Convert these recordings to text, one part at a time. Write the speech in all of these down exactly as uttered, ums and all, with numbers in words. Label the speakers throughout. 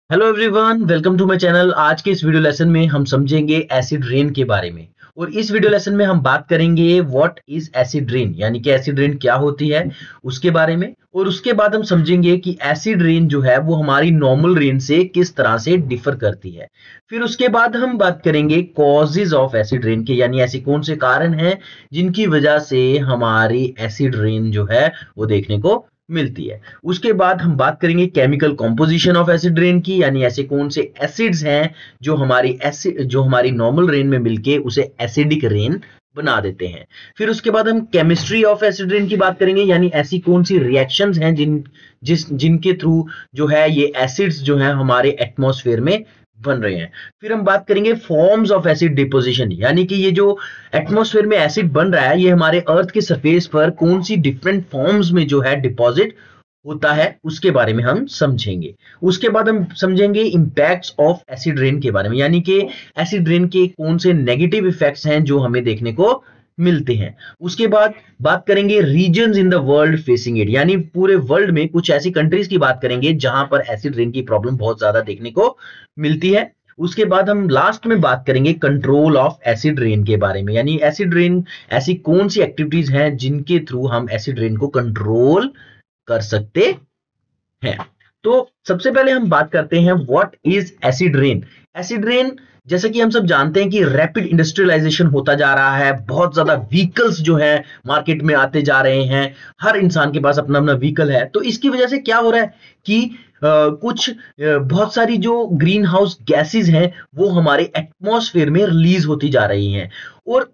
Speaker 1: Hello everyone, welcome to my channel. आज के इस वीडियो लेसन में हम समझेंगे एसिड रेन के बारे में। और इस वीडियो लेसन में हम बात करेंगे व्हाट इज एसिड रेन, यानी कि एसिड रेन क्या होती है उसके बारे में। और उसके बाद हम समझेंगे कि एसिड रेन जो है वो हमारी नॉर्मल रेन से किस तरह से डिफर करती है। फिर उसके बाद हम बात करेंगे कॉजेज ऑफ एसिड रेन के, यानी ऐसे कौन से कारण हैं जिनकी वजह से हमारी एसिड रेन जो है वो देखने को मिलती है। उसके बाद हम बात करेंगे chemical composition of acid rain की, यानी ऐसे कौन से एसिड्स हैं जो हमारी एसिड जो हमारी नॉर्मल रेन में मिलके उसे एसिडिक रेन बना देते हैं। फिर उसके बाद हम केमिस्ट्री ऑफ एसिड रेन की बात करेंगे, यानी ऐसी कौन सी रिएक्शंस हैं जिन जिस जिनके थ्रू जो है ये एसिड्स जो है हमारे एटमॉस्फेयर में बन रहे हैं। फिर हम बात करेंगे फॉर्म्स ऑफ एसिड डिपोजिशन, यानी कि ये जो एटमॉस्फेयर में एसिड बन रहा है ये हमारे अर्थ के सरफेस पर कौन सी डिफरेंट फॉर्म्स में जो है डिपॉजिट होता है उसके बारे में हम समझेंगे। उसके बाद हम समझेंगे इंपैक्ट्स ऑफ एसिड रेन के बारे में, यानी कि एसिड रेन के कौन से नेगेटिव इफेक्ट्स हैं जो हमें देखने को मिलते हैं। उसके बाद बात करेंगे reasons in the world facing it, यानी पूरे वर्ल्ड में कुछ ऐसी कंट्रीज की बात करेंगे जहां पर एसिड रेन की प्रॉब्लम बहुत ज्यादा देखने को मिलती है। उसके बाद हम लास्ट में बात करेंगे कंट्रोल ऑफ एसिड रेन के बारे में, यानी एसिड रेन ऐसी कौन सी एक्टिविटीज हैं जिनके थ्रू हम एसिड रेन को कंट्रोल कर सकते हैं। तो सबसे पहले हम बात करते हैं what is acid rain. Acid rain जैसे कि हम सब जानते हैं कि रैपिड इंडस्ट्रियलाइजेशन होता जा रहा है, बहुत ज्यादा व्हीकल्स जो है मार्केट में आते जा रहे हैं, हर इंसान के पास अपना अपना व्हीकल है। तो इसकी वजह से क्या हो रहा है कि आ, कुछ आ, बहुत सारी जो ग्रीन हाउस गैसेज हैं वो हमारे एटमॉस्फेयर में रिलीज होती जा रही हैं। और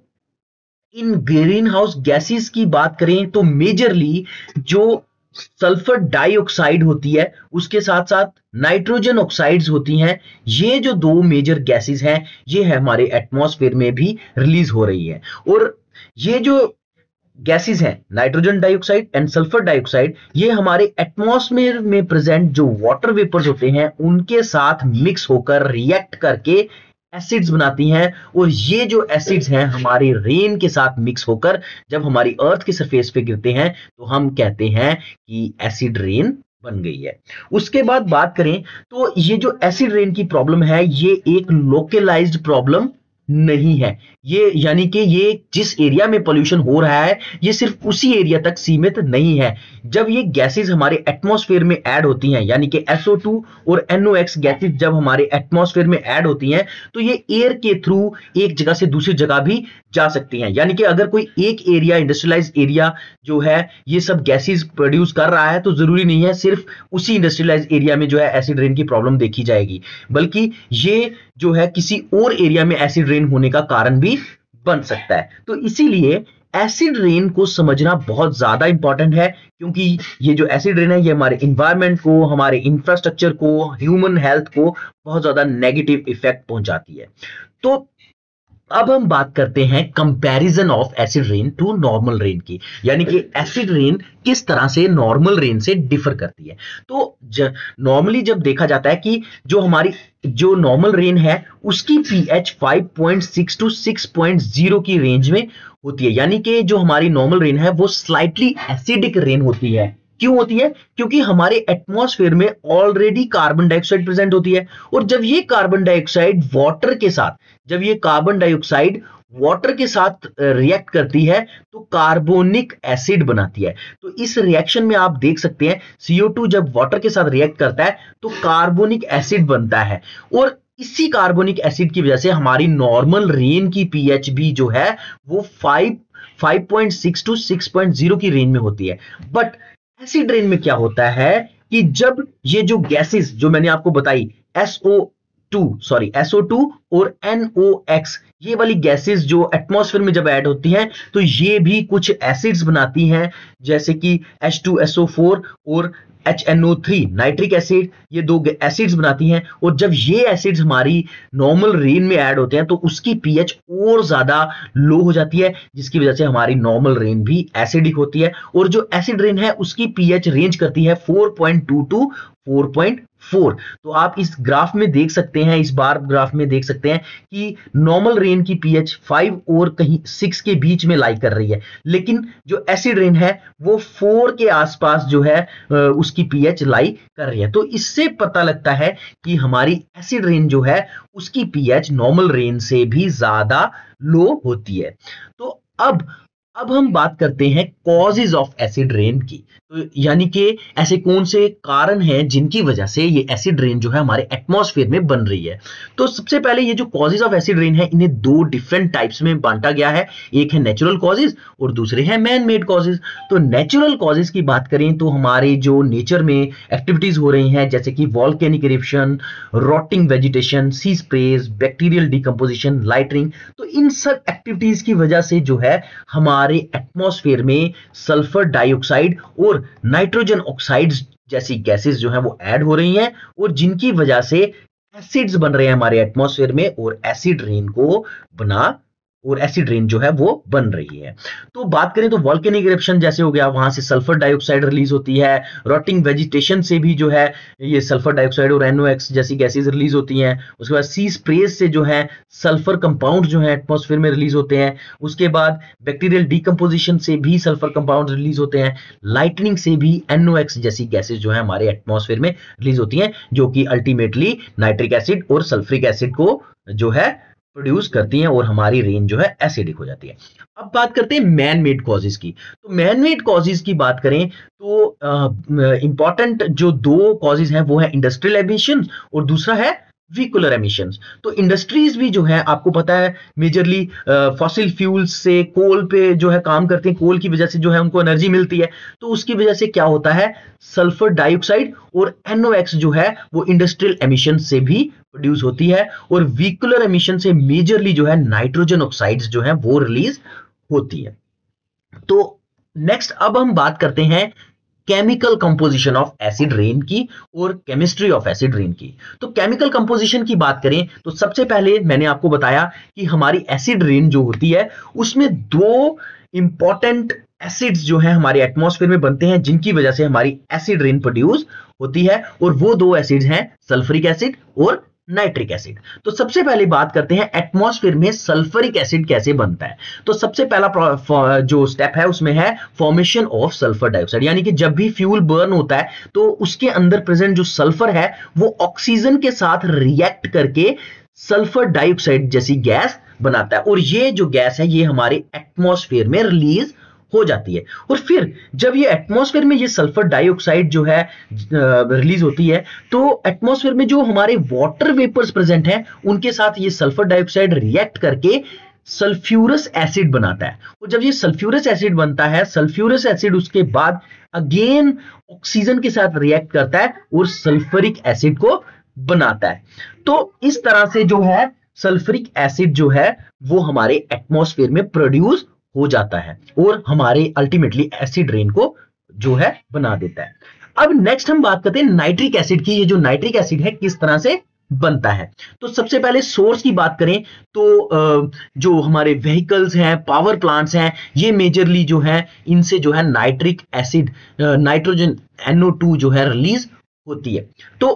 Speaker 1: इन ग्रीन हाउस गैसेज की बात करें तो मेजरली जो सल्फर डाइऑक्साइड होती है उसके साथ साथ नाइट्रोजन ऑक्साइड्स होती हैं, ये जो दो मेजर गैसेस हैं ये है हमारे एटमॉस्फेयर में भी रिलीज हो रही है। और ये जो गैसेस हैं nitrogen dioxide and sulphur dioxide, ये हमारे एटमॉस्फेयर में प्रेजेंट जो वाटर वेपर्स होते हैं उनके साथ मिक्स होकर रिएक्ट करके एसिड्स बनाती हैं। और ये जो एसिड्स हैं हमारे रेन के साथ मिक्स होकर जब हमारी अर्थ के सरफेस पे गिरते हैं तो हम कहते हैं कि एसिड रेन बन गई है। उसके बाद बात करें तो ये जो एसिड रेन की प्रॉब्लम है ये एक लोकलाइज्ड प्रॉब्लम नहीं है। ये यानी कि ये जिस एरिया में पोल्यूशन हो रहा है ये सिर्फ उसी एरिया तक सीमित नहीं है। जब ये गैसेस हमारे एटमॉस्फेयर में ऐड होती हैं, यानी कि एस ओ टू और एन ओ एक्स गैसेस जब हमारे एटमॉस्फेयर में ऐड होती हैं तो ये एयर के थ्रू एक जगह से दूसरी जगह भी जा सकती हैं। यानी कि अगर कोई एक एरिया इंडस्ट्रियलाइज एरिया जो है ये सब गैसेस प्रोड्यूस कर रहा है तो जरूरी नहीं है सिर्फ उसी इंडस्ट्रियलाइज एरिया में जो है एसिड रेन की प्रॉब्लम देखी जाएगी, बल्कि ये जो है किसी और एरिया में एसिड रेन होने का कारण भी बन सकता है। तो इसीलिए एसिड रेन को समझना बहुत ज्यादा इंपॉर्टेंट है, क्योंकि ये जो एसिड रेन है ये हमारे इन्वायरमेंट को, हमारे इंफ्रास्ट्रक्चर को, ह्यूमन हेल्थ को बहुत ज्यादा नेगेटिव इफेक्ट पहुंचाती है। तो अब हम बात करते हैं comparison of acid rain to normal rain की, यानी कि एसिड रेन किस तरह से नॉर्मल रेन से डिफर करती है। तो नॉर्मली जब देखा जाता है कि जो हमारी जो नॉर्मल रेन है उसकी pH five point six to six point zero की रेंज में होती है, यानी कि जो हमारी नॉर्मल रेन है वो स्लाइटली एसिडिक रेन होती है। क्यों होती है? क्योंकि हमारे एटमॉस्फेयर में ऑलरेडी कार्बन डाइऑक्साइड प्रेजेंट होती है, और जब ये कार्बन डाइऑक्साइड वाटर के साथ जब ये कार्बन डाइऑक्साइड वाटर के साथ रिएक्ट करती है तो कार्बोनिक एसिड बनाती है। तो इस रिएक्शन में आप देख सकते हैं सी ओ टू जब वाटर के साथ रिएक्ट करता है तो कार्बोनिक एसिड बनता है, और इसी कार्बोनिक एसिड की वजह से हमारी नॉर्मल रेन की पीएच भी जो है वो five point six to six point zero की रेंज में होती है। बट एसिड रेन में क्या होता है कि जब ये जो गैसेस जो मैंने आपको बताई S O two sorry S O two और एन ओ एक्स, ये वाली गैसेस जो एटमॉस्फेयर में जब ऐड होती हैं तो ये भी कुछ एसिड्स बनाती हैं, जैसे कि H two S O four और H N O three nitric acid, ये दो एसिड्स बनाती हैं। और जब ये एसिड्स हमारी नॉर्मल रेन में ऐड होते हैं तो उसकी पीएच और ज्यादा लो हो जाती है, जिसकी वजह से हमारी नॉर्मल रेन भी एसिडिक होती है। और जो एसिड रेन है उसकी पीएच रेंज करती है four point two to four point four. तो आप इस ग्राफ में देख सकते हैं, इस बार ग्राफ में देख सकते हैं कि नॉर्मल रेन की पीएच फाइव और कहीं सिक्स के बीच में लाई कर रही है, लेकिन जो एसिड रेन है वो फोर के आसपास जो है उसकी पीएच लाई कर रही है। तो इससे पता लगता है कि हमारी एसिड रेन जो है उसकी पीएच नॉर्मल रेन से भी ज्यादा लो होती है। तो अब अब हम बात करते हैं कॉजेज ऑफ एसिड रेन की। तो यानी कि ऐसे कौन से कारण हैं जिनकी वजह से ये एसिड रेन जो है हमारे एटमॉस्फेयर में बन रही है। तो सबसे पहले ये जो कॉजेज ऑफ एसिड रेन है इन्हें दो डिफरेंट टाइप्स में बांटा गया है, एक है नेचुरल कॉजेज और दूसरे हैं मैन मेड कॉजेज। तो नेचुरल कॉजेज की बात करें तो हमारे जो नेचर में एक्टिविटीज हो रही हैं जैसे कि volcanic eruption, rotting vegetation, sea sprays, bacterial decomposition, lightning, तो इन सब एक्टिविटीज की वजह से जो है हमारे हमारे एटमॉस्फेयर में सल्फर डाइऑक्साइड और नाइट्रोजन ऑक्साइड्स जैसी गैसेस जो हैं वो ऐड हो रही हैं और जिनकी वजह से एसिड्स बन रहे हैं हमारे एटमॉस्फेयर में और एसिड रेन को बना और एसिड रेन जो है वो बन रही है। तो बात करें तो वॉल्केनिक इरप्शन जैसे हो गया, वहां से सल्फर डाइऑक्साइड रिलीज होती है, रॉटिंग वेजिटेशन से भी जो है ये सल्फर डाइऑक्साइड और एनओएक्स जैसी गैसेस रिलीज होती हैं। उसके बाद सी स्प्रेज से जो है सल्फर कंपाउंड जो है एटमॉस्फेयर में रिलीज होते हैं। उसके बाद बैक्टीरियल डिकम्पोजिशन से भी सल्फर कंपाउंड रिलीज होते हैं। लाइटनिंग से भी एनओएक्स जैसी गैसेस जो है हमारे एटमॉस्फेयर में रिलीज होती हैं, जो कि अल्टीमेटली नाइट्रिक एसिड और सल्फ्रिक एसिड को जो है प्रोड्यूस करती हैं और हमारी रेन जो है एसिडिक हो जाती है। अब बात करते हैं मैन मेड कॉजेज की। तो मैन मेड कॉजेज की बात करें तो इंपॉर्टेंट जो दो कॉजेज हैं वो है इंडस्ट्रियल एमिशन और दूसरा है व्हीकुलर एमिशंस। तो इंडस्ट्रीज भी जो है आपको पता है मेजरली फॉसिल फ्यूल्स से कोल पे जो है काम करते हैं, कोल की वजह से जो है उनको एनर्जी मिलती है। तो उसकी वजह से क्या होता है, सल्फर डाइऑक्साइड और एनओएक्स जो है वो इंडस्ट्रियल एमिशन से भी प्रोड्यूस होती है और व्हीकुलर एमिशन से मेजरली जो है नाइट्रोजन ऑक्साइड्स जो है वो रिलीज होती है। तो नेक्स्ट अब हम बात करते हैं chemical composition of acid rain की और केमिस्ट्री ऑफ एसिड रेन की। तो केमिकल कंपोजिशन की बात करें तो सबसे पहले मैंने आपको बताया कि हमारी एसिड रेन जो होती है उसमें दो इंपॉर्टेंट एसिड्स जो हैं हमारे एटमॉस्फेयर में बनते हैं जिनकी वजह से हमारी एसिड रेन प्रोड्यूस होती है और वो दो एसिड्स हैं सल्फ्रिक एसिड और नाइट्रिक एसिड। तो सबसे पहले बात करते हैं एटमॉस्फेयर में सल्फ्रिक एसिड कैसे बनता है। तो सबसे पहला जो स्टेप है उसमें है फॉर्मेशन ऑफ सल्फर डाइऑक्साइड, यानी कि जब भी फ्यूल बर्न होता है तो उसके अंदर प्रेजेंट जो सल्फर है वो ऑक्सीजन के साथ रिएक्ट करके सल्फर डाइऑक्साइड जैसी गैस बनाता है और ये जो गैस है ये हमारे एटमॉस्फेयर में रिलीज हो जाती है। और फिर जब ये एटमॉस्फेयर में ये सल्फर डाइऑक्साइड जो है रिलीज होती है तो एटमॉस्फेयर में जो हमारे वाटर वेपर्स प्रेजेंट हैं उनके साथ ये सल्फर डाइऑक्साइड रिएक्ट करके सल्फ्यूरस एसिड बनाता है और जब ये सल्फ्यूरस एसिड बनता है, सल्फ्यूरस एसिड उसके बाद अगेन ऑक्सीजन के साथ रिएक्ट करता है और सल्फ्यूरिक एसिड को बनाता है। तो इस तरह से जो है सल्फ्यूरिक एसिड जो है वो हमारे एटमॉस्फेयर में प्रोड्यूस हो जाता है और हमारे अल्टीमेटली एसिड रेन को जो है बना देता है। अब नेक्स्ट हम बात करते हैं नाइट्रिक एसिड की। ये जो नाइट्रिक एसिड है किस तरह से बनता है। तो सबसे पहले सोर्स की बात करें तो जो हमारे व्हीकल्स हैं, पावर प्लांट्स हैं, ये मेजरली जो है इनसे जो है nitric acid nitrogen N O two जो है रिलीज होती है। तो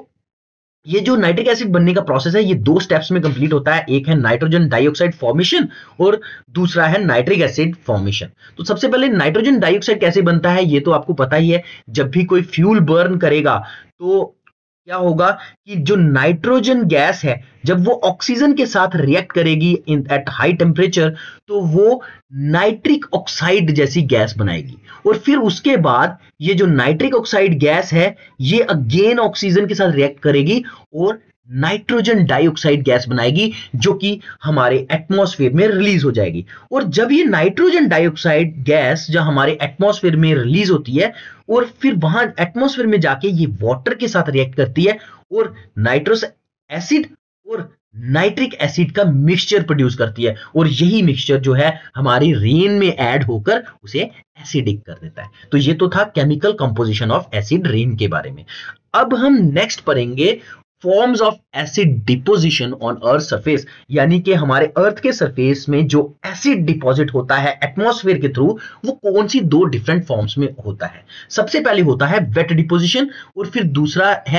Speaker 1: ये जो नाइट्रिक एसिड बनने का प्रोसेस है ये दो स्टेप्स में कंप्लीट होता है, एक है नाइट्रोजन डाइऑक्साइड फॉर्मेशन और दूसरा है नाइट्रिक एसिड फॉर्मेशन। तो सबसे पहले नाइट्रोजन डाइऑक्साइड कैसे बनता है ये तो आपको पता ही है। जब भी कोई फ्यूल बर्न करेगा तो क्या होगा कि जो नाइट्रोजन गैस है जब वो ऑक्सीजन के साथ रिएक्ट करेगी इन एट हाई टेम्परेचर तो वो नाइट्रिक ऑक्साइड जैसी गैस बनाएगी और फिर उसके बाद ये जो नाइट्रिक ऑक्साइड गैस है ये अगेन ऑक्सीजन के साथ रिएक्ट करेगी और नाइट्रोजन डाइऑक्साइड गैस बनाएगी जो कि हमारे एटमॉस्फेयर में रिलीज हो जाएगी। और जब ये नाइट्रोजन डाइऑक्साइड गैस जब हमारे एटमॉस्फेयर में रिलीज होती है और फिर वहां एटमॉस्फेयर में जाके ये वाटर के साथ रिएक्ट करती है और नाइट्रस एसिड और नाइट्रिक एसिड का मिक्सचर प्रोड्यूस करती है और यही मिक्सचर जो है हमारी रेन में ऐड होकर उसे एसिडिक कर देता है। तो ये तो था chemical composition of acid rain के बारे में। अब हम नेक्स्ट पढ़ेंगे forms of acid deposition on earth surface, यानी कि हमारे अर्थ के सरफेस में जो एसिड डिपॉजिट होता है एटमॉस्फेयर के थ्रू वो कौन सी दो डिफरेंट फॉर्म्स में होता है। सबसे पहले होता है वेट डिपोजिशन और फिर दूसरा है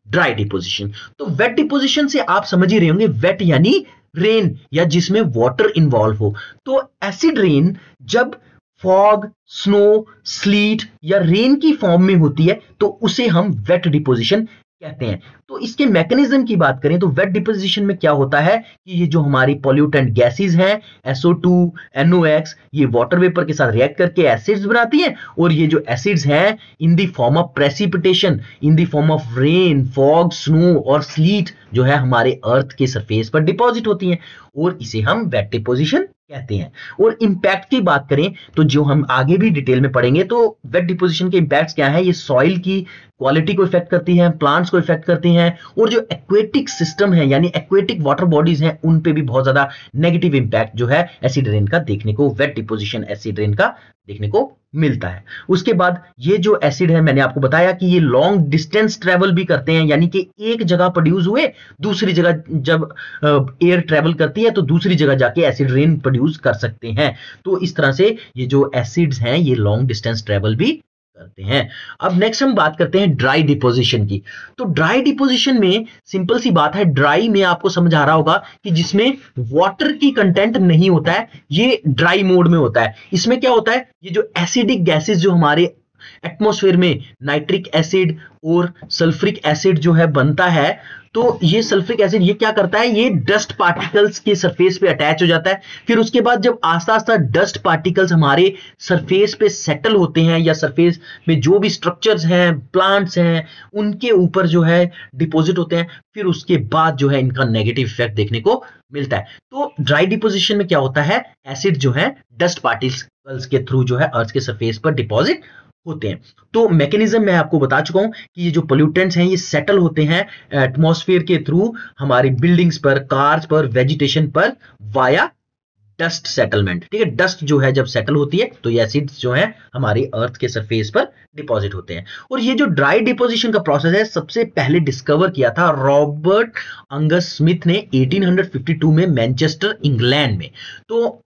Speaker 1: ड्राई डिपोजिशन। तो वेट डिपोजिशन से आप समझ ही रहे होंगे, वेट यानी रेन या जिसमें वाटर इन्वॉल्व हो। तो एसिड रेन जब फॉग, स्नो, स्लीट या रेन की फॉर्म में होती है तो उसे हम वेट डिपोजिशन कहते हैं। तो इसके मैकेनिज्म की बात करें तो वेट डिपोजिशन में क्या होता है कि ये जो हमारी पॉल्यूटेंट गैसेस हैं S O two, N O X, ये वाटर वेपर के साथ रिएक्ट करके एसिड्स बनाती हैं, और ये जो एसिड्स हैं in the form of precipitation, in the form of rain, fog, snow और स्लीट जो है हमारे अर्थ के सरफेस पर डिपॉजिट होती हैं, और इसे हम वेट डिपोजिशन कहते हैं। और इंपैक्ट की बात करें तो जो हम आगे भी डिटेल में पढ़ेंगे, तो वेट डिपोजिशन के इंपैक्ट्स क्या है, ये सॉइल की क्वालिटी को इफेक्ट करती हैं, प्लांट्स को इफेक्ट करती हैं, और जो एक्वेटिक सिस्टम है यानी एक्वेटिक वाटर बॉडीज हैं उन पे भी बहुत ज्यादा नेगेटिव इंपैक्ट जो है एसिड रेन का देखने को, वेट डिपोजिशन एसिड रेन का देखने को मिलता है। उसके बाद ये जो एसिड है, मैंने आपको बताया कि ये लॉन्ग डिस्टेंस ट्रेवल भी करते हैं, यानी कि एक जगह प्रोड्यूस हुए, दूसरी जगह जब एयर ट्रेवल करती है तो दूसरी जगह जाके एसिड रेन प्रोड्यूस कर सकते हैं। तो इस तरह से ये जो एसिड्स हैं ये लॉन्ग डिस्टेंस ट्रेवल भी करते हैं। अब नेक्स्ट हम बात करते हैं ड्राई डिपोजिशन की। तो ड्राई डिपोजिशन में सिंपल सी बात है, ड्राई में आपको समझ आ रहा होगा कि जिसमें वाटर की कंटेंट नहीं होता है, ये ड्राई मोड में होता है। इसमें क्या होता है, ये जो एसिडिक गैसेस जो हमारे एटमॉस्फेयर में नाइट्रिक एसिड और सल्फ्रिक एसिड जो है बनता है, तो ये सल्फ्रिक एसिड ये क्या करता है, ये डस्ट पार्टिकल्स के सरफेस पे अटैच हो जाता है। फिर उसके बाद जब आस्ता आस्ता डस्ट पार्टिकल्स हमारे सरफेस पे सेटल होते हैं या सरफेस में जो भी स्ट्रक्चर्स हैं, प्लांट्स हैं, उनके ऊपर जो है डिपॉजिट होते हैं, फिर उसके बाद जो है इनका नेगेटिव इफेक्ट देखने को मिलता है। तो ड्राई डिपोजिशन में क्या होता है, एसिड जो है डस्ट पार्टिकल्स के थ्रू जो है अर्थ के सरफेस पर डिपॉजिट होते हैं। तो मैकेनिज्म मैं आपको बता चुका हूं कि ये जो पोल्यूटेंट्स हैं ये सेटल होते हैं एटमॉस्फेयर के थ्रू हमारी बिल्डिंग्स पर, कार्स पर, वेजिटेशन पर वाया डस्ट सेटलमेंट। ठीक है, डस्ट जो है जब सेटल होती है तो ये एसिड्स जो है हमारे अर्थ के सरफेस पर डिपॉजिट होते हैं। और ये जो ड्राई डिपोजिशन का प्रोसेस है सबसे पहले डिस्कवर किया था रॉबर्ट अंगस स्मिथ ने अठारह सौ बावन में मैनचेस्टर, इंग्लैंड में। तो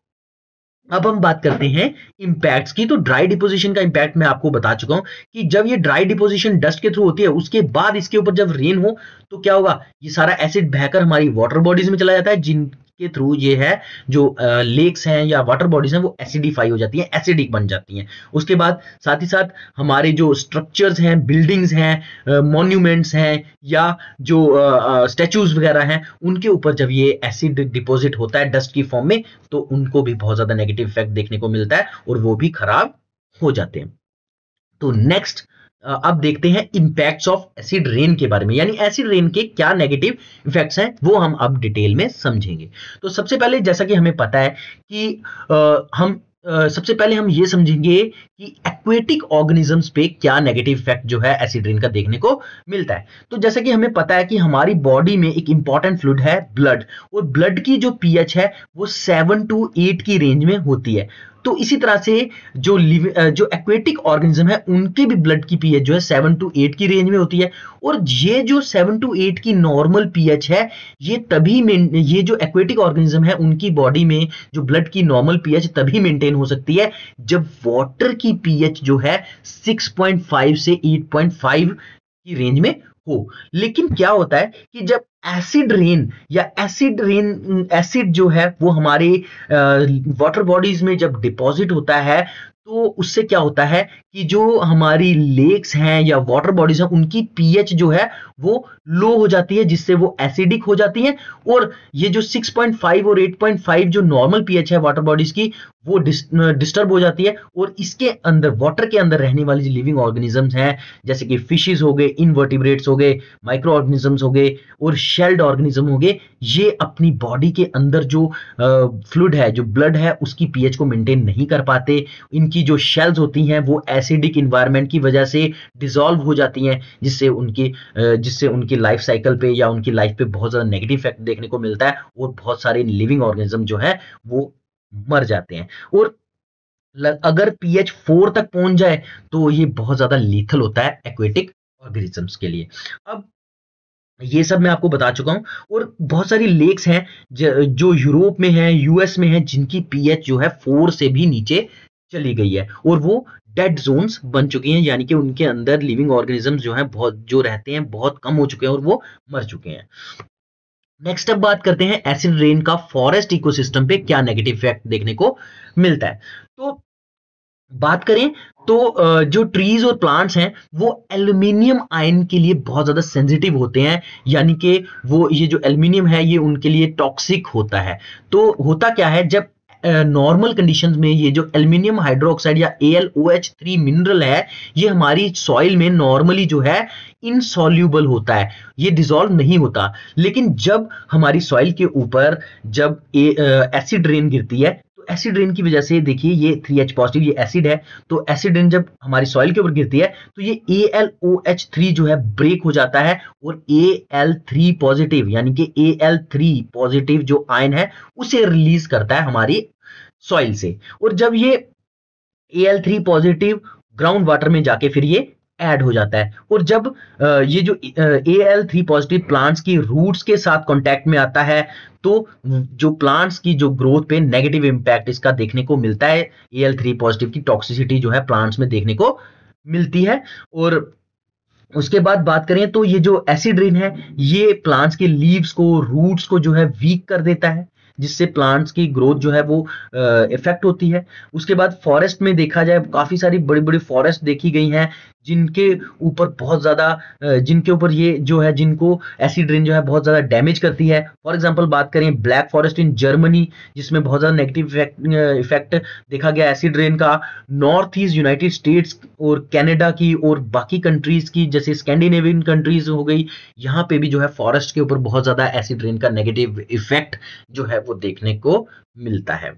Speaker 1: अब हम बात करते हैं इंपैक्ट्स की। तो ड्राई डिपोजिशन का इंपैक्ट मैं आपको बता चुका हूं कि जब ये ड्राई डिपोजिशन डस्ट के थ्रू होती है, उसके बाद इसके ऊपर जब रेन हो तो क्या होगा, ये सारा एसिड बहकर हमारी वाटर बॉडीज में चला जाता है, जिनके थ्रू ये है जो लेक्स हैं या वाटर बॉडीज हैं वो एसिडिफाई हो जाती हैं, एसिडिक बन जाती हैं। उसके बाद साथ ही साथ हमारे जो स्ट्रक्चर्स हैं, बिल्डिंग्स हैं, मॉन्यूमेंट्स हैं या जो स्टैचूज वगैरह हैं, उनके ऊपर जब ये एसिड डिपॉजिट होता है डस्ट की फॉर्म में तो उनको भी बहुत ज्यादा नेगेटिव इफेक्ट देखने को मिलता है और वो भी खराब हो जाते हैं। तो नेक्स्ट अब देखते हैं इंपैक्ट्स ऑफ एसिड रेन के बारे में, यानी एसिड रेन के क्या नेगेटिव इफेक्ट्स हैं वो हम अब डिटेल में समझेंगे। तो सबसे पहले जैसा कि हमें पता है कि आ, हम आ, सबसे पहले हम ये समझेंगे कि एक्वेटिक ऑर्गेनिजम्स पे क्या नेगेटिव इफेक्ट जो है एसिड रेन का देखने को मिलता है। तो जैसा कि हमें पता है कि हमारी बॉडी में एक इंपॉर्टेंट फ्लूइड है ब्लड, और ब्लड की जो पीएच है वो सेवन टू एट की रेंज में होती है। तो इसी तरह से जो लिव जो एक्वेटिक ऑर्गेनिज्म है उनके भी ब्लड की पीएच जो है सेवन टू एट की रेंज में होती है। और ये जो सेवन टू एट की नॉर्मल पीएच है ये तभी में ये जो एक्वेटिक ऑर्गेनिज्म है उनकी बॉडी में जो ब्लड की नॉर्मल पीएच तभी मेंटेन हो सकती है जब वाटर की पीएच जो है सिक्स पॉइंट फाइव से एट पॉइंट फाइव की रेंज में हो। लेकिन क्या होता है कि जब एसिड रेन या एसिड रेन एसिड जो है वो हमारे वाटर बॉडीज में जब डिपॉजिट होता है तो उससे क्या होता है कि जो हमारी लेक्स हैं या वाटर बॉडीज हैं उनकी पीएच जो है वो लो हो जाती है, जिससे वो एसिडिक हो जाती हैं। और ये जो सिक्स पॉइंट फाइव और एट पॉइंट फाइव जो नॉर्मल पीएच है वाटर बॉडीज की वो डिस्टर्ब हो जाती है। और इसके अंदर वाटर के अंदर रहने वाली जो लिविंग ऑर्गेनिजम्स हैं जैसे कि फिशेस हो गए, इनवर्टिब्रेट्स हो गए, माइक्रो ऑर्गेनिजम्स हो गए और शेल्ड ऑर्गेनिज्म हो गए, ये अपनी बॉडी के अंदर जो फ्लूइड है, जो ब्लड है, उसकी पीएच को मेंटेन नहीं कर पाते। इनकी जो शेल्स होती हैं वो एसिडिक इन्वायरमेंट की वजह से डिसॉल्व हो जाती हैं, जिससे उनकी जिससे उनकी लाइफ साइकिल पे या उनकी लाइफ पे बहुत ज्यादा नेगेटिव इफेक्ट देखने को मिलता है और बहुत सारे लिविंग ऑर्गेनिज्म जो है वो मर जाते हैं। और अगर पीएच फोर तक पहुंच जाए तो ये बहुत ज्यादा लीथल होता है एक्वेटिक ऑर्गेनिजम्स के लिए। अब ये सब मैं आपको बता चुका हूं। और बहुत सारी लेक्स हैं जो यूरोप में है, यूएस में है, जिनकी पीएच जो है फोर से भी नीचे चली गई है और वो डेड जोन्स बन चुकी हैं, यानी कि उनके अंदर लिविंग ऑर्गेनिजम्स जो हैं बहुत जो रहते हैं बहुत कम हो चुके हैं और वो मर चुके हैं। नेक्स्ट अब बात करते हैं एसिड रेन का फॉरेस्ट इकोसिस्टम पे क्या नेगेटिव इफेक्ट देखने को मिलता है। तो बात करें तो जो ट्रीज और प्लांट्स हैं वो एल्यूमिनियम आयन के लिए बहुत ज्यादा सेंसिटिव होते हैं, यानी कि वो ये जो एल्यूमिनियम है ये उनके लिए टॉक्सिक होता है। तो होता क्या है, जब नॉर्मल कंडीशंस में ये जो एल्यूमिनियम हाइड्रोक्साइड या A L O H three mineral है ये हमारी सॉइल में नॉर्मली जो है इनसॉल्यूबल होता है, ये डिसॉल्व नहीं होता। लेकिन जब हमारी सॉइल के ऊपर जब एसिड रेन गिरती है तो एसिड रेन की वजह से देखिए ये थ्री एच पॉजिटिव ये एसिड है, तो एसिड रेन जब हमारी सॉइल के ऊपर गिरती है तो ये A L O H three जो है ब्रेक हो जाता है और ए एल थ्री पॉजिटिव यानी कि ए एल थ्री पॉजिटिव जो आयन है उसे रिलीज करता है हमारी सॉइल से। और जब ये A L three positive ground water में जाके फिर ये ऐड हो जाता है और जब ये जो A L three positive plants की रूट्स के साथ कांटेक्ट में आता है तो जो प्लांट्स की जो ग्रोथ पे नेगेटिव इंपैक्ट इसका देखने को मिलता है। ए एल थ्री पॉजिटिव की टॉक्सिसिटी जो है प्लांट्स में देखने को मिलती है। और उसके बाद बात करें तो ये जो एसिड रेन है ये प्लांट्स के लीव्स को रूट्स को जो है वीक कर देता है, जिससे प्लांट्स की ग्रोथ जो है वो इफेक्ट होती है। उसके बाद फॉरेस्ट में देखा जाए काफी सारी बड़ी बड़ी फॉरेस्ट देखी गई हैं जिनके ऊपर बहुत ज्यादा जिनके ऊपर ये जो है जिनको एसिड रेन जो है बहुत ज्यादा डैमेज करती है। फॉर एग्जांपल बात करें ब्लैक फॉरेस्ट इन जर्मनी जिसमें बहुत ज्यादा नेगेटिव इफेक्ट इफेक्ट देखा गया एसिड रेन का। नॉर्थ ईस्ट यूनाइटेड स्टेट्स और कनाडा की और बाकी कंट्रीज की जैसे स्कैंडिनेवियन कंट्रीज हो गई, यहाँ पे भी जो है फॉरेस्ट के ऊपर बहुत ज्यादा एसिड रेन का नेगेटिव इफेक्ट जो है वो देखने को मिलता है।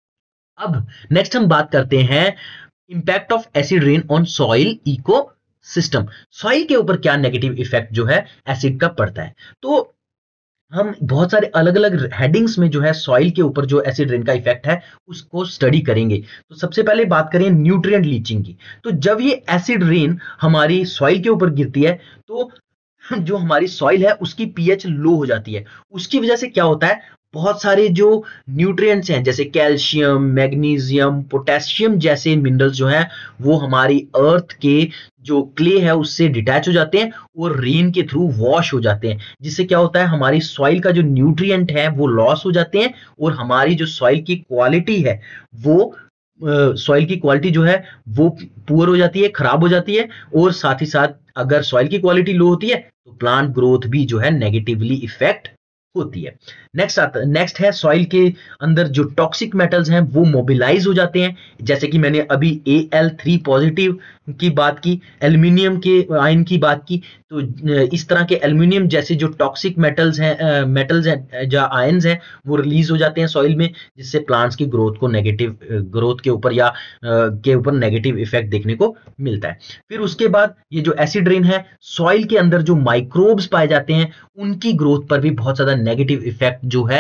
Speaker 1: अब नेक्स्ट हम बात करते हैं impact of acid rain on soil ecosystem. Soil के ऊपर क्या नेगेटिव इफेक्ट जो है एसिड का पड़ता है। तो हम बहुत सारे अलग अलग हेडिंग्स में जो है सॉइल के ऊपर जो एसिड रेन का इफेक्ट है उसको स्टडी करेंगे। तो सबसे पहले बात करें न्यूट्रिएंट लीचिंग की। तो जब ये एसिड रेन हमारी सॉइल के ऊपर गिरती है तो जो हमारी सॉइल है उसकी पीएच लो हो जाती है। उसकी वजह से क्या होता है, बहुत सारे जो न्यूट्रिएंट्स हैं जैसे कैल्शियम, मैग्नीशियम, पोटेशियम जैसे मिनरल्स जो हैं वो हमारी अर्थ के जो क्ले है उससे डिटैच हो जाते हैं और रेन के थ्रू वॉश हो जाते हैं, जिससे क्या होता है हमारी सॉइल का जो न्यूट्रिएंट है वो लॉस हो जाते हैं और हमारी जो सॉइल की क्वालिटी है वो सॉइल की क्वालिटी जो है वो पुअर हो जाती है, खराब हो जाती है। और साथ ही साथ अगर सॉइल की क्वालिटी लो होती है तो प्लांट ग्रोथ भी जो है नेगेटिवली इफेक्ट होती है। नेक्स्ट आता नेक्स्ट है सॉइल के अंदर जो टॉक्सिक मेटल्स हैं वो मोबिलाइज हो जाते हैं, जैसे कि मैंने अभी ए एल थ्री पॉजिटिव की बात की, एल्यूमिनियम के आयन की बात की। तो इस तरह के एल्यूमिनियम जैसे जो टॉक्सिक मेटल्स हैं मेटल्स हैं जो आयन्स हैं वो रिलीज हो जाते हैं सॉइल में, जिससे प्लांट्स की ग्रोथ को नेगेटिव ग्रोथ के ऊपर या के ऊपर नेगेटिव इफेक्ट देखने को मिलता है। फिर उसके बाद ये जो एसिड रेन है सॉइल के अंदर जो माइक्रोब्स पाए जाते हैं उनकी ग्रोथ पर भी बहुत ज्यादा नेगेटिव इफेक्ट जो है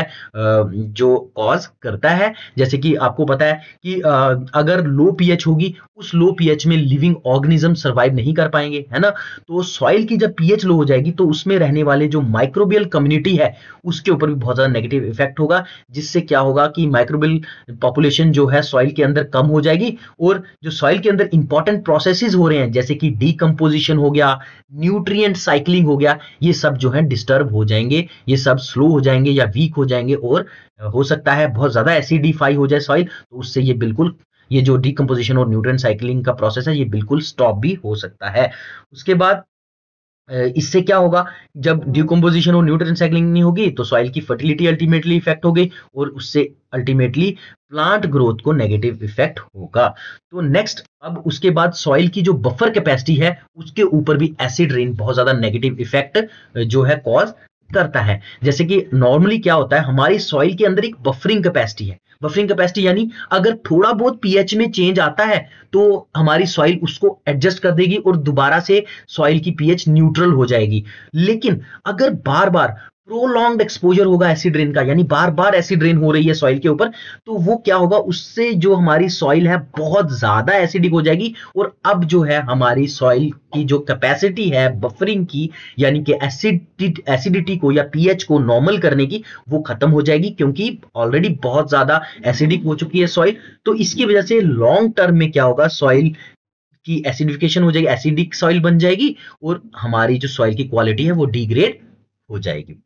Speaker 1: जो कॉज करता है। जैसे कि आपको पता है कि अगर लो पीएच होगी उस लो पीएच में लिविंग ऑर्गेनिज्म सर्वाइव नहीं कर पाएंगे, है ना। तो सॉइल की जब पीएच लो हो जाएगी तो उसमें रहने वाले जो माइक्रोबियल कम्युनिटी है उसके ऊपर भी बहुत ज्यादा नेगेटिव इफेक्ट होगा, जिससे क्या होगा कि माइक्रोबियल पॉपुलेशन जो है सॉइल के अंदर कम हो जाएगी और जो सॉइल के अंदर इंपॉर्टेंट प्रोसेसेस हो रहे हैं जैसे कि डीकंपोजिशन हो गया, न्यूट्रिएंट साइक्लिंग हो गया, ये सब जो है डिस्टर्ब हो जाएंगे, ये सब स्लो हो जाएंगे या वीक हो जाएंगे और हो सकता है बहुत ज्यादा एसिडिफाई हो जाए सॉइल, तो उससे ये बिल्कुल ये जो डीकंपोजिशन और न्यूट्रिएंट साइक्लिंग का प्रोसेस है ये बिल्कुल स्टॉप भी हो सकता है। उसके बाद इससे क्या होगा, जब डिकम्पोजिशन और न्यूट्रिएंट साइक्लिंग नहीं होगी तो सॉइल की फर्टिलिटी अल्टीमेटली इफेक्ट होगी और उससे अल्टीमेटली प्लांट ग्रोथ को नेगेटिव इफेक्ट होगा। तो नेक्स्ट अब उसके बाद सॉइल की जो बफर कैपेसिटी है उसके ऊपर भी एसिड रेन बहुत ज्यादा नेगेटिव इफेक्ट जो है कॉज करता है। जैसे कि नॉर्मली क्या होता है हमारी सॉइल के अंदर एक बफरिंग कैपेसिटी है। बफरिंग कैपेसिटी यानी अगर थोड़ा बहुत पीएच में चेंज आता है तो हमारी सॉइल उसको एडजस्ट कर देगी और दोबारा से सॉइल की पीएच न्यूट्रल हो जाएगी। लेकिन अगर बार बार प्रोलॉन्ग्ड एक्सपोजर होगा एसिड रेन का, यानी बार बार एसिड रेन हो रही है सॉइल के ऊपर, तो वो क्या होगा, उससे जो हमारी सॉइल है बहुत ज्यादा एसिडिक हो जाएगी, और अब जो है हमारी सॉइल की जो कैपेसिटी है बफरिंग की, यानी कि एसिड एसिडिटी को या पीएच को नॉर्मल करने की, वो खत्म हो जाएगी, क्योंकि ऑलरेडी बहुत ज्यादा एसिडिक हो चुकी है सॉइल। तो इसकी वजह से लॉन्ग टर्म में क्या होगा, सॉइल की एसिडिफिकेशन हो जाएगी, एसिडिक सॉइल बन जाएगी, और हमारी जो सॉइल की क्वालिटी है वो डिग्रेड हो जाएगी।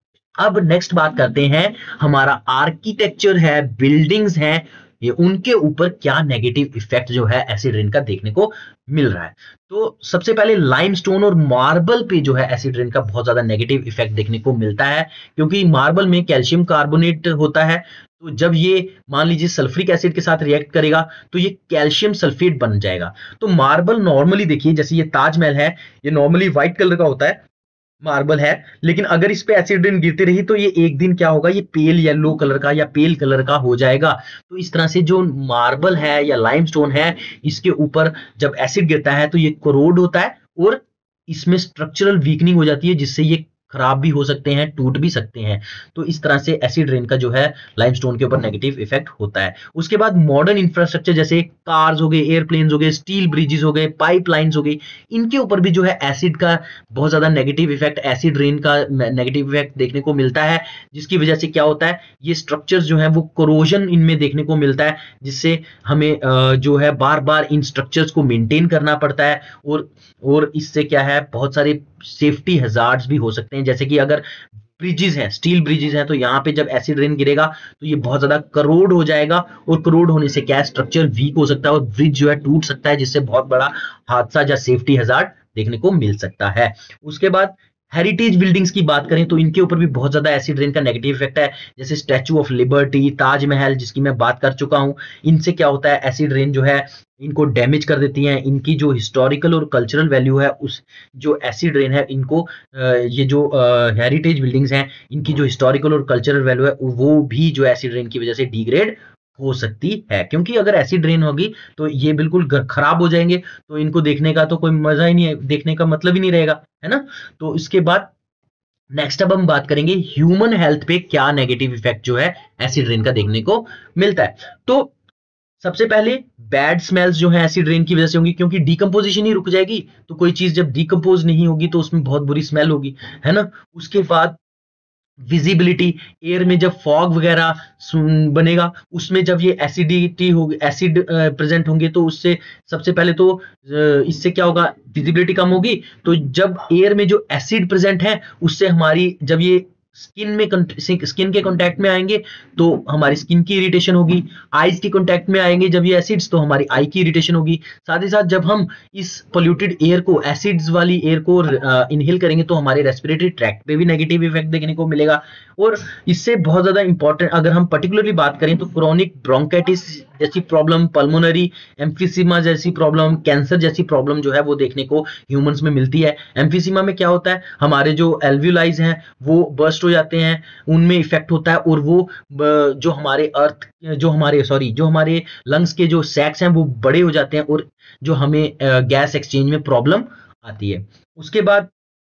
Speaker 1: अब नेक्स्ट बात करते हैं, हमारा आर्किटेक्चर है, बिल्डिंग्स हैं, ये उनके ऊपर क्या नेगेटिव इफेक्ट जो है एसिड रेन का देखने को मिल रहा है। तो सबसे पहले लाइमस्टोन और मार्बल पे जो है एसिड रेन का बहुत ज्यादा नेगेटिव इफेक्ट देखने को मिलता है, क्योंकि मार्बल में कैल्शियम कार्बोनेट होता है, तो जब ये मान लीजिए सल्फ्यूरिक एसिड के साथ रिएक्ट करेगा तो ये कैल्शियम सल्फेट बन जाएगा। तो मार्बल नॉर्मली देखिए, जैसे ये ताजमहल है, ये नॉर्मली व्हाइट कलर का होता है, मार्बल है, लेकिन अगर इस पे एसिड रेन गिरती रही तो ये एक दिन क्या होगा, ये पेल येलो कलर का या पेल कलर का हो जाएगा। तो इस तरह से जो मार्बल है या लाइमस्टोन है, इसके ऊपर जब एसिड गिरता है तो ये कोरोड होता है, और इसमें स्ट्रक्चरल वीकनिंग हो जाती है, जिससे ये खराब भी हो सकते हैं, टूट भी सकते हैं। तो इस तरह से एसिड रेन का जो है लाइमस्टोन के ऊपर नेगेटिव इफेक्ट होता है। उसके बाद मॉडर्न इंफ्रास्ट्रक्चर जैसे कार्स हो गए, एयरप्लेन्स हो गए, स्टील ब्रिजेस हो गए, पाइपलाइंस हो गई, इनके ऊपर भी जो है एसिड का बहुत ज्यादा नेगेटिव इफेक्ट, एसिड रेन का नेगेटिव इफेक्ट देखने को मिलता है, जिसकी वजह से क्या होता है, ये स्ट्रक्चर्स जो है वो कोरोजन इनमें देखने को मिलता है, जिससे हमें जो है बार बार इन स्ट्रक्चर्स को मेंटेन करना पड़ता है, और और इससे क्या है, बहुत सारे सेफ्टी हैजार्ड्स भी हो सकते हैं। जैसे कि अगर ब्रिजेस हैं, स्टील ब्रिजेस हैं, तो यहाँ पे जब एसिड रेन गिरेगा तो ये बहुत ज्यादा करोड हो जाएगा, और करोड होने से क्या, स्ट्रक्चर वीक हो सकता है और ब्रिज जो है टूट सकता है, जिससे बहुत बड़ा हादसा या सेफ्टी हैजार्ड देखने को मिल सकता है। उसके बाद हेरिटेज बिल्डिंग्स की बात करें तो इनके ऊपर भी बहुत ज्यादा एसिड रेन का नेगेटिव इफेक्ट है, जैसे स्टैचू ऑफ लिबर्टी, ताजमहल, जिसकी मैं बात कर चुका हूं। इनसे क्या होता है, एसिड रेन जो है इनको डैमेज कर देती है, इनकी जो हिस्टोरिकल और कल्चरल वैल्यू है, उस जो एसिड रेन है इनको, ये जो हेरिटेज बिल्डिंग्स हैं, इनकी जो हिस्टोरिकल और कल्चरल वैल्यू है वो भी जो एसिड रेन की वजह से डिग्रेड हो सकती है, क्योंकि अगर एसिड रेन होगी तो ये बिल्कुल खराब हो जाएंगे, तो इनको देखने का तो कोई मजा ही नहीं है, देखने का मतलब ही नहीं रहेगा, है ना। तो इसके बाद नेक्स्ट अब हम बात करेंगे ह्यूमन हेल्थ पे क्या नेगेटिव इफेक्ट जो है एसिड रेन का देखने को मिलता है। तो सबसे पहले बैड स्मेल्स जो है एसिड रेन की वजह से होंगी, क्योंकि डिकम्पोजिशन ही रुक जाएगी, तो कोई चीज जब डिकम्पोज नहीं होगी तो उसमें बहुत बुरी स्मेल होगी, है ना। उसके बाद विजिबिलिटी, एयर में जब फॉग वगैरह बनेगा, उसमें जब ये एसिडिटी होगी, एसिड प्रेजेंट होंगे, तो उससे सबसे पहले तो इससे क्या होगा, विजिबिलिटी कम होगी। तो जब एयर में जो एसिड प्रेजेंट है उससे हमारी, जब ये स्किन में स्किन के कांटेक्ट में आएंगे तो हमारी स्किन की इरिटेशन होगी, आईज के कांटेक्ट में आएंगे जब ये एसिड्स, तो हमारी आई की इरिटेशन होगी। साथ ही साथ जब हम इस पोल्यूटेड एयर को, एसिड्स वाली एयर को इनहेल करेंगे तो हमारे रेस्पिरेटरी ट्रैक्ट पे भी नेगेटिव इफेक्ट देखने को मिलेगा। और इससे बहुत ज्यादा इंपॉर्टेंट अगर हम पर्टिकुलरली बात करें तो क्रोनिक ब्रोंकाइटिस जैसी प्रॉब्लम, पल्मोनरी एम्फीसीमा जैसी प्रॉब्लम, कैंसर जैसी प्रॉब्लम जो है वो देखने को ह्यूमंस में मिलती है। एम्फीसीमा में क्या होता है, हमारे जो एल्वियोलाइज हैं वो बर्स्ट हो जाते हैं, उनमें इफेक्ट होता है, और वो जो हमारे अर्थ जो हमारे सॉरी जो हमारे लंग्स के जो सैक्स हैं वो बड़े हो जाते हैं, और जो हमें गैस एक्सचेंज में प्रॉब्लम आती है। उसके बाद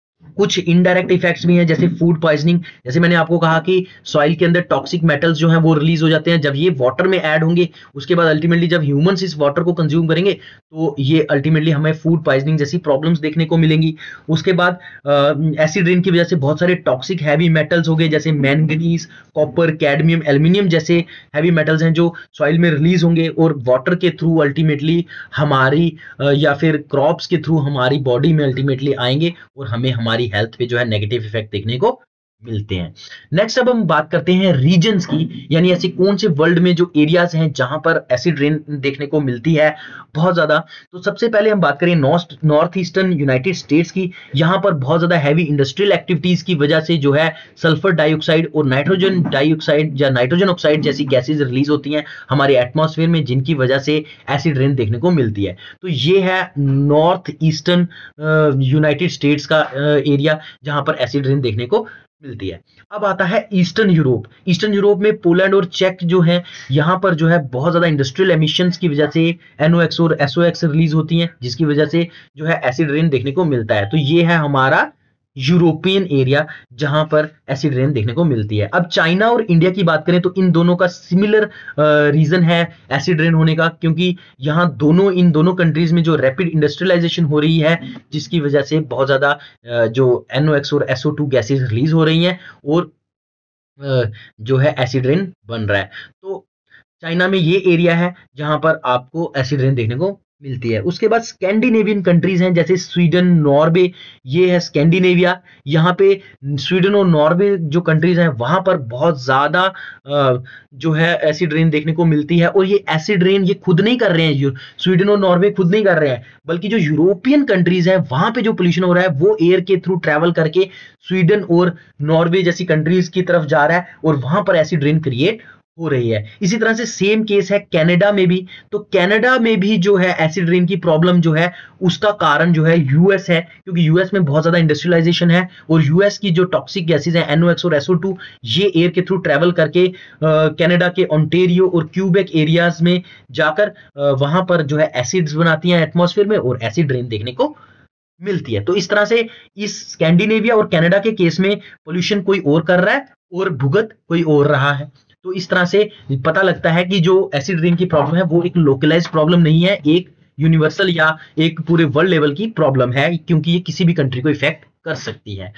Speaker 1: कुछ इनडायरेक्ट इफेक्ट्स भी हैं, जैसे फूड पॉइजनिंग। जैसे मैंने आपको कहा कि सॉइल के अंदर टॉक्सिक मेटल्स जो हैं वो रिलीज हो जाते हैं, जब ये वाटर में ऐड होंगे, उसके बाद अल्टीमेटली जब ह्यूमंस इस वाटर को कंज्यूम करेंगे तो ये अल्टीमेटली हमें फूड पॉइजनिंग जैसी प्रॉब्लम्स देखने को मिलेंगी। उसके बाद एसिड रेन की वजह से बहुत सारे टॉक्सिक हैवी मेटल्स हो गए, जैसे मैंगनीज, कॉपर, कैडमियम, एल्यूमिनियम जैसे हैवी मेटल्स हैं जो सॉइल में रिलीज होंगे, और वाटर के थ्रू अल्टीमेटली हमारी या फिर क्रॉप्स के थ्रू हमारी बॉडी में अल्टीमेटली आएंगे, और हमें हमारी हेल्थ पे जो है नेगेटिव इफेक्ट देखने को मिलते हैं। नेक्स्ट अब हम बात करते हैं रीजन्स की, यानी ऐसे कौन से वर्ल्ड में जो एरियाज हैं जहां पर एसिड रेन देखने को मिलती है बहुत ज्यादा। तो सबसे पहले हम बात करें north north eastern United States की। यहां पर बहुत ज्यादा हैवी इंडस्ट्रियल एक्टिविटीज की वजह से जो है सल्फर डाइऑक्साइड और नाइट्रोजन डाइऑक्साइड या नाइट्रोजन ऑक्साइड जैसी गैसेज रिलीज होती हैं हमारे एटमॉस्फेयर में, जिनकी वजह से एसिड रेन देखने को मिलती है। तो ये है नॉर्थ ईस्टर्न यूनाइटेड स्टेट्स का एरिया जहां पर एसिड रेन देखने को मिलती है। अब आता है ईस्टर्न यूरोप। ईस्टर्न यूरोप में पोलैंड और चेक जो है, यहाँ पर जो है बहुत ज्यादा इंडस्ट्रियल एमिशंस की वजह से एन ओ एक्स और एस ओ एक्स रिलीज होती हैं, जिसकी वजह से जो है एसिड रेन देखने को मिलता है। तो ये है हमारा यूरोपियन एरिया जहां पर एसिड रेन देखने को मिलती है। अब चाइना और इंडिया की बात करें तो इन दोनों का सिमिलर रीजन है एसिड रेन होने का, क्योंकि यहाँ दोनों इन दोनों कंट्रीज में जो रैपिड इंडस्ट्रियलाइजेशन हो रही है, जिसकी वजह से बहुत ज्यादा जो एन ओ एक्स और S O two gases release हो रही हैं और जो है एसिड रेन बन रहा है। तो चाइना में ये एरिया है जहां पर आपको एसिड रेन देखने को मिलती है। उसके बाद स्कैंडिनेवियन कंट्रीज हैं जैसे स्वीडन, नॉर्वे, ये है स्कैंडिनेविया। यहाँ पे स्वीडन और नॉर्वे जो कंट्रीज हैं वहां पर बहुत ज्यादा जो है एसिड रेन देखने को मिलती है। और ये एसिड रेन ये खुद नहीं कर रहे हैं, स्वीडन और नॉर्वे खुद नहीं कर रहे हैं, बल्कि जो यूरोपियन कंट्रीज हैं वहां पे जो पोल्यूशन हो रहा है वो एयर के थ्रू ट्रेवल करके स्वीडन और नॉर्वे जैसी कंट्रीज की तरफ जा रहा है और वहां पर एसिड रेन क्रिएट हो रही है। इसी तरह से सेम केस है कनाडा में भी। तो कनाडा में भी जो है एसिड रेन की प्रॉब्लम जो है उसका कारण जो है यूएस है, क्योंकि यूएस में बहुत ज्यादा इंडस्ट्रियलाइजेशन है और यूएस की जो टॉक्सिक गैसेज हैं एन ओ एक्स और एस ओ टू ये एयर के थ्रू ट्रेवल करके कनाडा के ओंटारियो और क्यूबेक एरियाज में जाकर वहां पर जो है एसिड्स बनाती हैं एटमॉस्फेयर में और एसिड रेन देखने को मिलती है। तो इस तरह से इस स्कैंडिनेविया और कनाडा के केस में पोल्यूशन कोई और कर रहा है और भुगत कोई और रहा है। तो इस तरह से पता लगता है कि जो एसिड रेन की प्रॉब्लम है वो एक लोकलाइज्ड प्रॉब्लम नहीं है, एक यूनिवर्सल या एक पूरे वर्ल्ड लेवल की प्रॉब्लम है, क्योंकि ये किसी भी कंट्री को इफेक्ट कर सकती है।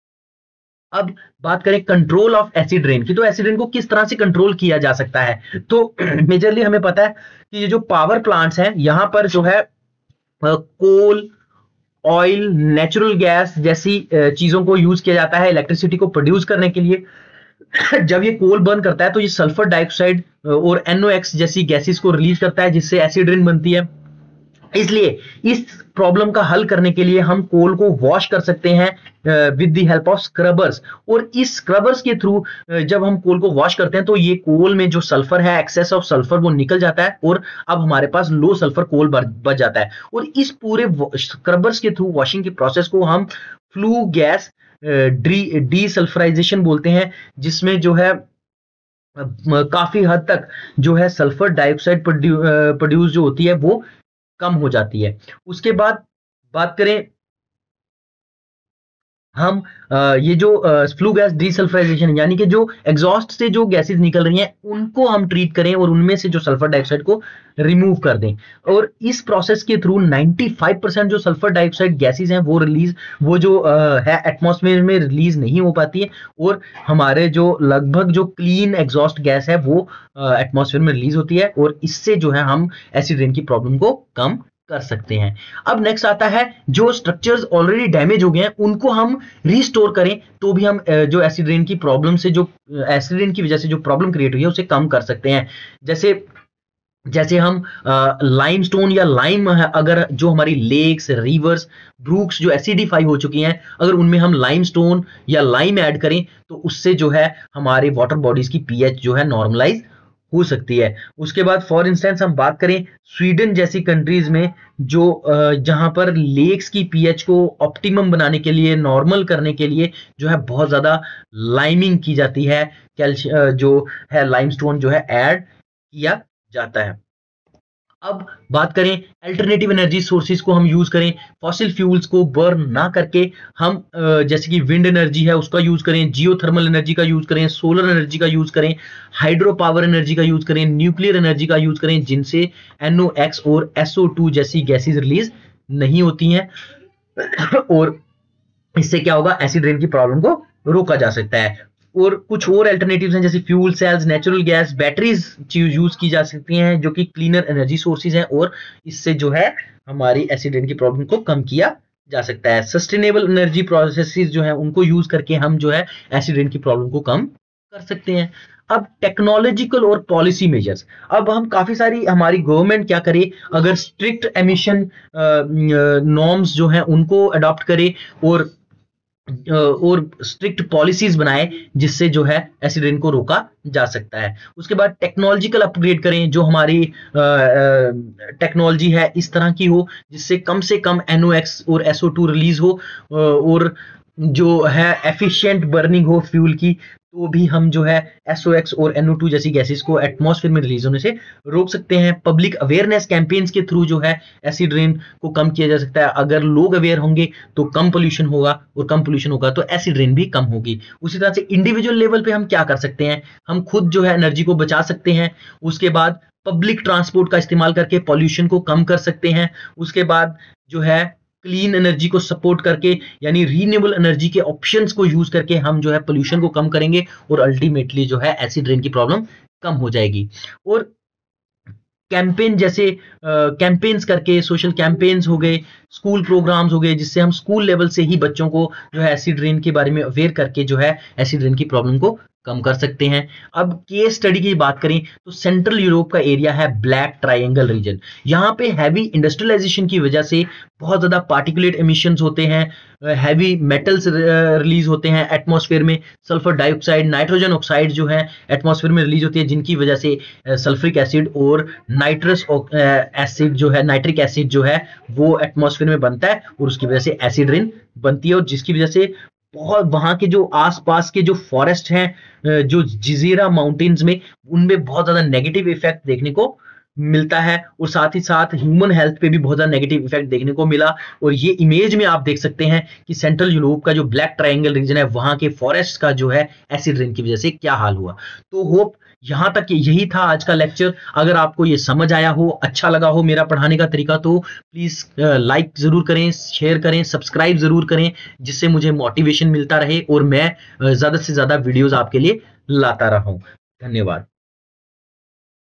Speaker 1: अब बात करें कंट्रोल ऑफ एसिड रेन की, तो एसिड रेन को किस तरह से कंट्रोल किया जा सकता है। तो मेजरली हमें पता है कि ये जो पावर प्लांट्स हैं यहाँ पर जो है कोल, ऑयल, नेचुरल गैस जैसी चीजों को यूज किया जाता है इलेक्ट्रिसिटी को प्रोड्यूस करने के लिए। जब ये कोल बर्न करता है तो ये सल्फर डाइऑक्साइड और एन ओ एक्स जैसी गैसेस को रिलीज करता है जिससे एसिड रेन बनती है। इसलिए इस प्रॉब्लम का हल करने के लिए हम कोल को वॉश कर सकते हैं with the help of scrubbers. और इस स्क्रबर्स के थ्रू जब हम कोल को वॉश करते हैं तो ये कोल में जो सल्फर है, एक्सेस ऑफ सल्फर, वो निकल जाता है और अब हमारे पास लो सल्फर कोल बच जाता है। और इस पूरे स्क्रबर्स के थ्रू वॉशिंग के प्रोसेस को हम फ्लू गैस डी डीसल्फराइजेशन बोलते हैं, जिसमें जो है काफी हद तक जो है सल्फर डाइऑक्साइड प्रोड्यूस जो होती है वो कम हो जाती है। उसके बाद बात करें हम ये जो फ्लू गैस डीसल्फराइजेशन यानी कि जो एग्जॉस्ट से जो गैसेस निकल रही हैं उनको हम ट्रीट करें और उनमें से जो सल्फर डाइऑक्साइड को रिमूव कर दें। और इस प्रोसेस के थ्रू पचानवे परसेंट जो सल्फर डाइऑक्साइड गैसेस हैं वो रिलीज वो जो है एटमॉस्फेयर में रिलीज नहीं हो पाती है और हमारे जो लगभग जो क्लीन एग्जॉस्ट गैस है वो एटमॉस्फेयर में रिलीज होती है और इससे जो है हम एसिड रेन की प्रॉब्लम को कम कर सकते हैं। अब नेक्स्ट आता है जो स्ट्रक्चर्स ऑलरेडी डैमेज हो गए हैं उनको हम रीस्टोर करें तो भी हम जो एसिड रेन की प्रॉब्लम से जो एसिड रेन की वजह से जो प्रॉब्लम क्रिएट हुई है उसे कम कर सकते हैं। जैसे जैसे हम लाइमस्टोन या लाइम अगर जो हमारी लेक्स, रिवर्स, ब्रूक्स जो एसिडिफाई हो चुकी हैं अगर उनमें हम लाइमस्टोन या लाइम ऐड करें तो उससे जो है हमारे वाटर बॉडीज की पीएच जो है नॉर्मलाइज हो सकती है। उसके बाद फॉर इंस्टेंस हम बात करें स्वीडन जैसी कंट्रीज में जो जहां पर लेक्स की पीएच को ऑप्टिमम बनाने के लिए, नॉर्मल करने के लिए जो है बहुत ज्यादा लाइमिंग की जाती है, कैल्शियम जो है लाइमस्टोन जो है ऐड किया जाता है। अब बात करें अल्टरनेटिव एनर्जी सोर्सेज को हम यूज करें, फॉसिल फ्यूल्स को बर्न ना करके हम जैसे कि विंड एनर्जी है उसका यूज करें, जियोथर्मल एनर्जी का यूज करें, सोलर एनर्जी का यूज करें, हाइड्रो पावर एनर्जी का यूज करें, न्यूक्लियर एनर्जी का यूज करें, जिनसे एन ओ एक्स और एस ओ टू जैसी गैसेज रिलीज नहीं होती हैं और इससे क्या होगा, एसिड रेन की प्रॉब्लम को रोका जा सकता है। और कुछ और अल्टरनेटिव्स हैं जैसे fuel cells, natural gas, batteries use की जा सकती हैं जो कि क्लीनर एनर्जी सोर्सेज हैं और इससे जो है हमारी एसिड रेन की प्रॉब्लम को कम किया जा सकता है। सस्टेनेबल एनर्जी प्रोसेसेस जो है उनको यूज करके हम जो है एसिड रेन की प्रॉब्लम को कम कर सकते हैं। अब टेक्नोलॉजिकल और पॉलिसी मेजर्स, अब हम काफी सारी हमारी गवर्नमेंट क्या करे, अगर स्ट्रिक्ट एमिशन नॉर्म्स जो हैं उनको अडॉप्ट करे और और स्ट्रिक्ट पॉलिसीज बनाए जिससे जो है एसिड रेन को रोका जा सकता है। उसके बाद टेक्नोलॉजिकल अपग्रेड करें, जो हमारी टेक्नोलॉजी है इस तरह की हो जिससे कम से कम एन ओ एक्स और एस ओ टू रिलीज हो और जो है एफिशिएंट बर्निंग हो फ्यूल की, तो भी हम जो है एस ओ एक्स और एन ओ टू जैसी गैसेस को एटमॉस्फेयर में रिलीज होने से रोक सकते हैं। पब्लिक अवेयरनेस कैंपेन्स के थ्रू जो है एसिड रेन को कम किया जा सकता है। अगर लोग अवेयर होंगे तो कम पोल्यूशन होगा, और कम पोल्यूशन होगा तो एसिड रेन भी कम होगी। उसी तरह से इंडिविजुअल लेवल पे हम क्या कर सकते हैं, हम खुद जो है एनर्जी को बचा सकते हैं। उसके बाद पब्लिक ट्रांसपोर्ट का इस्तेमाल करके पॉल्यूशन को कम कर सकते हैं। उसके बाद जो है क्लीन एनर्जी को सपोर्ट करके, यानी रीन्यूएबल एनर्जी के ऑप्शंस को यूज करके हम जो है पोल्यूशन को कम करेंगे, और अल्टीमेटली जो है एसिड रेन की प्रॉब्लम कम हो जाएगी। और कैंपेन जैसे कैंपेन्स करके, सोशल कैंपेन्स हो गए, स्कूल प्रोग्राम्स हो गए, जिससे हम स्कूल लेवल से ही बच्चों को जो है एसिड रेन के बारे में अवेयर करके जो है एसिड रेन की प्रॉब्लम को कम कर सकते हैं। अब केस स्टडी की बात करें तो सेंट्रल यूरोप का एरिया है ब्लैक ट्रायंगल रीजन। यहाँ पे हैवी इंडस्ट्रियलाइजेशन की वजह से बहुत ज्यादा पार्टिकुलेट एमिशंस होते हैं, हैवी मेटल्स रिलीज होते हैं एटमॉस्फेयर में, सल्फर डाइऑक्साइड, नाइट्रोजन ऑक्साइड जो है एटमॉस्फेयर में रिलीज होती है, जिनकी वजह से सल्फ्रिक एसिड और नाइट्रस एसिड जो है, नाइट्रिक एसिड जो है वो एटमॉस्फेयर में बनता है, और उसकी वजह से एसिड रेन बनती है। और जिसकी वजह से बहुत वहां के जो आसपास के जो फॉरेस्ट हैं, जो जजीरा माउंटेन्स में, उनमें बहुत ज्यादा नेगेटिव इफेक्ट देखने को मिलता है, और साथ ही साथ ह्यूमन हेल्थ पे भी बहुत ज्यादा नेगेटिव इफेक्ट देखने को मिला। और ये इमेज में आप देख सकते हैं कि सेंट्रल यूरोप का जो ब्लैक ट्रायंगल रीजन है, वहां के फॉरेस्ट का जो है एसिड रेन की वजह से क्या हाल हुआ। तो होप यहां तक यही था आज का लेक्चर। अगर आपको ये समझ आया हो, अच्छा लगा हो मेरा पढ़ाने का तरीका, तो प्लीज लाइक जरूर करें, शेयर करें, सब्सक्राइब जरूर करें, जिससे मुझे मोटिवेशन मिलता रहे और मैं ज्यादा से ज्यादा वीडियोस आपके लिए लाता रहूं। धन्यवाद।